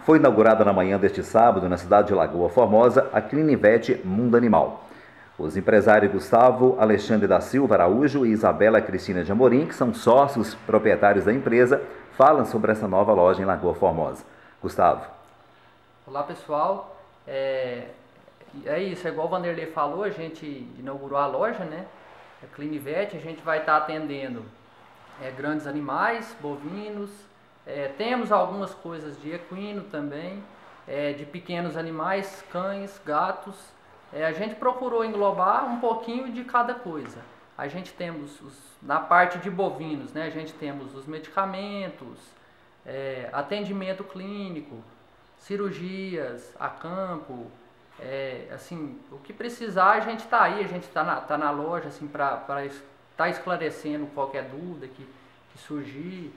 Foi inaugurada na manhã deste sábado, na cidade de Lagoa Formosa, a Clinivete Mundo Animal. Os empresários Gustavo Alexandre da Silva Araújo e Isabela Cristina de Amorim, que são sócios proprietários da empresa, falam sobre essa nova loja em Lagoa Formosa. Gustavo. Olá, pessoal. É isso, é igual o Vanderlei falou, a gente inaugurou a loja, né? A Clinivete, a gente vai estar atendendo grandes animais, bovinos, temos algumas coisas de equino também, de pequenos animais, cães, gatos. A gente procurou englobar um pouquinho de cada coisa. A gente temos, na parte de bovinos, né? A gente temos os medicamentos, atendimento clínico, cirurgias a campo, assim, o que precisar a gente está aí, a gente tá na loja assim, para estar esclarecendo qualquer dúvida que surgir.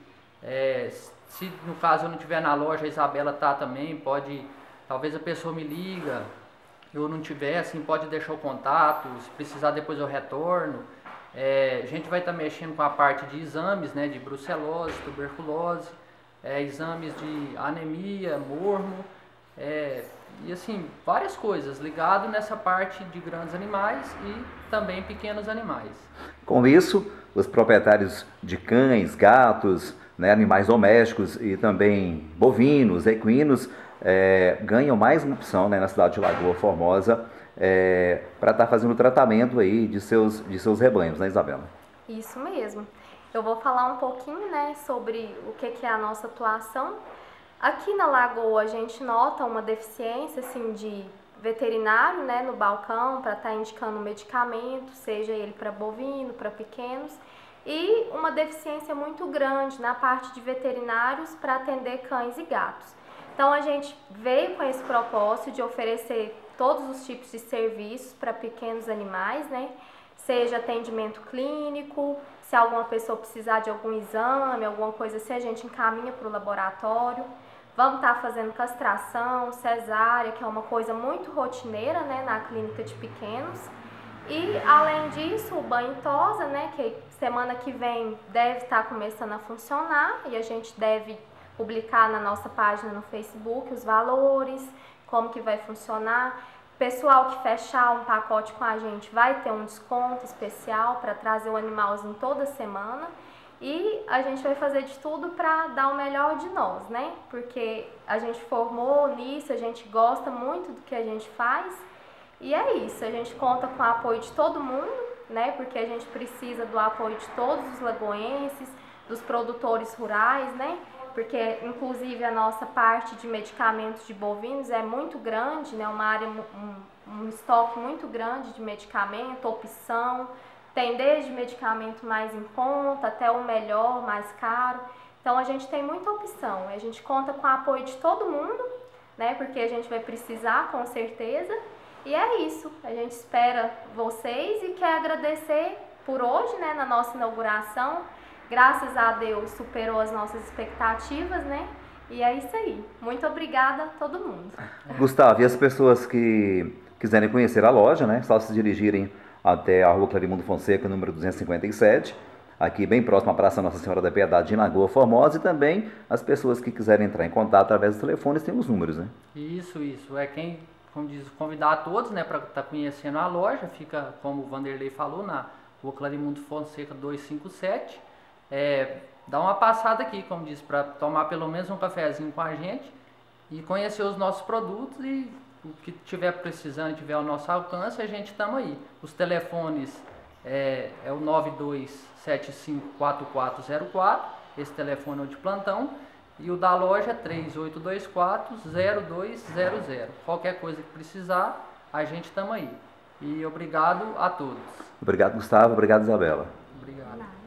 Se no caso eu não estiver na loja, a Isabela tá também, talvez a pessoa me liga, eu não tiver, assim, pode deixar o contato, se precisar depois eu retorno. A gente vai estar mexendo com a parte de exames, né, de brucelose, tuberculose, exames de anemia, mormo, e assim, várias coisas ligado nessa parte de grandes animais e também pequenos animais. Com isso, os proprietários de cães, gatos, né, animais domésticos e também bovinos, equinos, ganham mais uma opção, né, na cidade de Lagoa Formosa para estar fazendo o tratamento aí de seus rebanhos, né, Isabela? Isso mesmo. Eu vou falar um pouquinho, né, sobre o que é a nossa atuação. Aqui na Lagoa a gente nota uma deficiência assim, de veterinário, né, no balcão para estar indicando medicamento, seja ele para bovino, para pequenos, e uma deficiência muito grande na parte de veterinários para atender cães e gatos. Então a gente veio com esse propósito de oferecer todos os tipos de serviços para pequenos animais, né? Seja atendimento clínico, se alguma pessoa precisar de algum exame, alguma coisa assim, a gente encaminha para o laboratório. Vamos estar fazendo castração, cesárea, que é uma coisa muito rotineira, né, na clínica de pequenos. E além disso, o banho e tosa, né, que semana que vem deve estar começando a funcionar e a gente deve publicar na nossa página no Facebook os valores, como que vai funcionar. Pessoal que fechar um pacote com a gente vai ter um desconto especial para trazer o animalzinho toda semana. E a gente vai fazer de tudo para dar o melhor de nós, né? Porque a gente formou nisso, a gente gosta muito do que a gente faz. E é isso, a gente conta com o apoio de todo mundo, né? Porque a gente precisa do apoio de todos os lagoenses, dos produtores rurais, né? Porque inclusive a nossa parte de medicamentos de bovinos é muito grande, né? Uma área, um estoque muito grande de medicamento, opção. Tem desde medicamento mais em conta até o melhor, mais caro. Então a gente tem muita opção. A gente conta com o apoio de todo mundo, né? Porque a gente vai precisar, com certeza. E é isso. A gente espera vocês e quer agradecer por hoje, né? Na nossa inauguração. Graças a Deus superou as nossas expectativas, né? E é isso aí. Muito obrigada a todo mundo. Gustavo, e as pessoas que quiserem conhecer a loja, né? Só se dirigirem até a Rua Clarimundo Fonseca, número 257, aqui bem próximo à Praça Nossa Senhora da Piedade, em Lagoa Formosa, e também as pessoas que quiserem entrar em contato através dos telefones, tem os números, né? Isso. Quem, como diz, convidar a todos, né, para estar conhecendo a loja, fica, como o Vanderlei falou, na Rua Clarimundo Fonseca 257. Dá uma passada aqui, como diz, para tomar pelo menos um cafezinho com a gente e conhecer os nossos produtos e o que tiver precisando, tiver ao nosso alcance, a gente estamos aí. Os telefones é o 92754404, esse telefone é o de plantão, e o da loja é 3824-0200. Qualquer coisa que precisar, a gente estamos aí. E obrigado a todos. Obrigado, Gustavo. Obrigado, Isabela. Obrigado.